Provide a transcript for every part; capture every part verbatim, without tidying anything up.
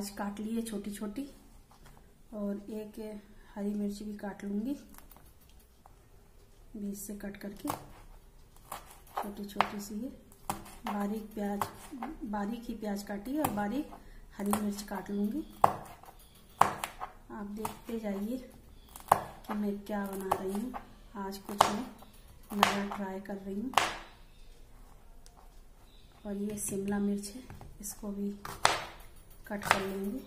प्याज काट ली है छोटी छोटी, और एक हरी मिर्च भी काट लूंगी बीच से कट करके, छोटी छोटी सी है। बारीक प्याज, बारीक ही प्याज काटी है और बारीक हरी मिर्च काट लूंगी। आप देखते जाइए कि मैं क्या बना रही हूँ। आज कुछ मैं नया ट्राई कर रही हूँ। और ये शिमला मिर्च है, इसको भी कट कर लेंगे।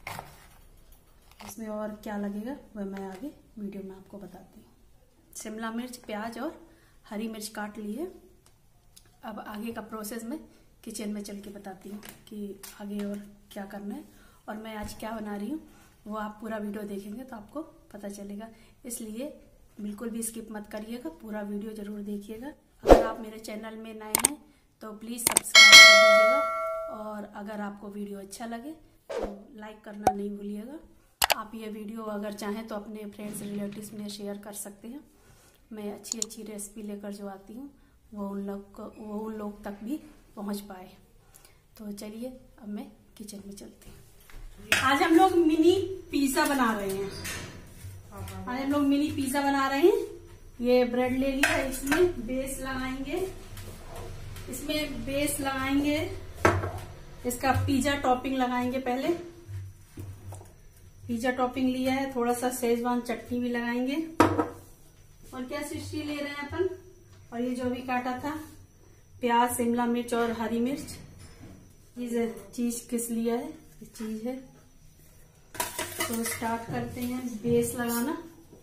इसमें और क्या लगेगा वह मैं आगे वीडियो में आपको बताती हूँ। शिमला मिर्च, प्याज और हरी मिर्च काट ली है। अब आगे का प्रोसेस मैं किचन में चल के बताती हूँ कि आगे और क्या करना है और मैं आज क्या बना रही हूँ। वो आप पूरा वीडियो देखेंगे तो आपको पता चलेगा, इसलिए बिल्कुल भी स्किप मत करिएगा, पूरा वीडियो जरूर देखिएगा। अगर आप मेरे चैनल में नए हैं तो प्लीज़ सब्सक्राइब कर दीजिएगा, और अगर आपको वीडियो अच्छा लगे तो लाइक करना नहीं भूलिएगा। आप ये वीडियो अगर चाहें तो अपने फ्रेंड्स रिलेटिव्स में शेयर कर सकते हैं। मैं अच्छी अच्छी रेसिपी लेकर जो आती हूँ वो उन लोग को वो उन लोग तक भी पहुँच पाए। तो चलिए अब मैं किचन में चलती हूँ। आज हम लोग मिनी पिज़्ज़ा बना रहे हैं। आज हम लोग मिनी पिज़्ज़ा बना रहे हैं। ये ब्रेड ले लिया, इसमें बेस लगाएंगे, इसमें बेस लगाएंगे, इसका पिज़्ज़ा टॉपिंग लगाएंगे। पहले पिज़्ज़ा टॉपिंग लिया है, थोड़ा सा शेजवान चटनी भी लगाएंगे। और क्या सृष्टि ले रहे हैं अपन, और ये जो भी काटा था प्याज, शिमला मिर्च और हरी मिर्च, चीज चीज किस लिया है, ये चीज है। तो स्टार्ट करते हैं बेस लगाना।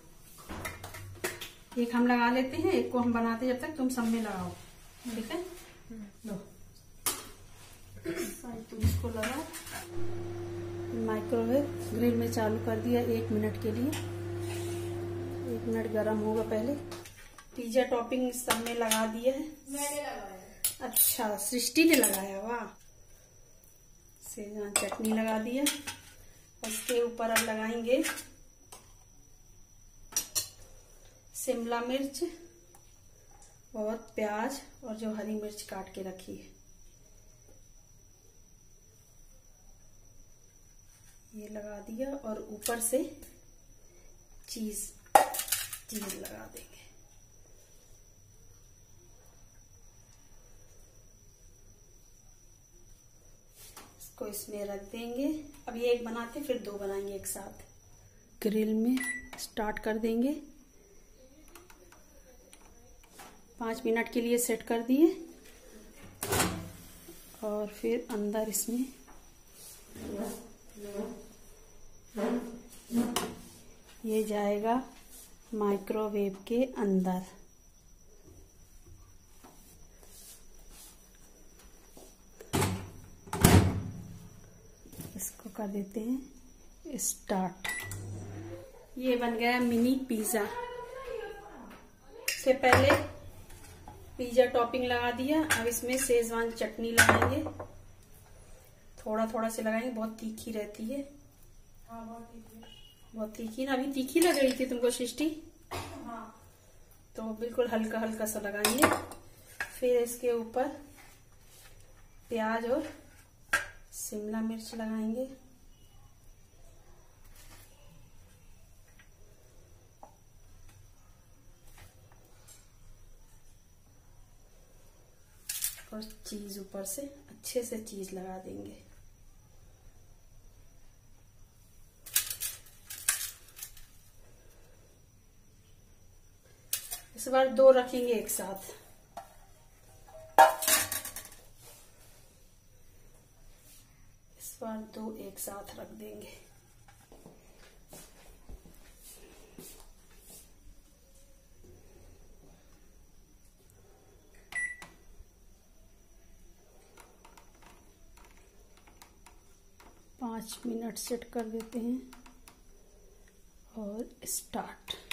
एक हम लगा लेते हैं, एक को हम बनाते हैं, जब तक तुम सब में लगाओ, ठीक है। लो तुम इसको लगाओ। माइक्रोवेव ग्रिल में चालू कर दिया एक मिनट के लिए, एक मिनट गरम होगा पहले। पिज़्ज़ा टॉपिंग सब में लगा दिया है। मैंने लगाया। अच्छा, सृष्टि ने लगाया, वाह। शेजवान चटनी लगा दिया। उसके ऊपर अब लगाएंगे शिमला मिर्च और प्याज और जो हरी मिर्च काट के रखी है, ये लगा दिया। और ऊपर से चीज चीज लगा देंगे। इसको इसमें रख देंगे। अब ये एक बनाते फिर दो बनाएंगे एक साथ। ग्रिल में स्टार्ट कर देंगे। पाँच मिनट के लिए सेट कर दिए, और फिर अंदर इसमें ये जाएगा माइक्रोवेव के अंदर। इसको कर देते हैं स्टार्ट। ये बन गया मिनी पिज़्ज़ा। इससे पहले पिज़्ज़ा टॉपिंग लगा दिया, अब इसमें शेजवान चटनी लगाएंगे। थोड़ा थोड़ा से लगाएंगे, बहुत तीखी रहती है। हाँ, बहुत तीखी, बहुत तीखी ना। अभी तीखी लग रही थी तुमको सृष्टि? हाँ। तो बिल्कुल हल्का हल्का सा लगाएंगे। फिर इसके ऊपर प्याज और शिमला मिर्च लगाएंगे। और चीज ऊपर से अच्छे से चीज लगा देंगे। इस बार दो रखेंगे एक साथ। इस बार दो एक साथ रख देंगे। पाँच मिनट सेट कर देते हैं और स्टार्ट।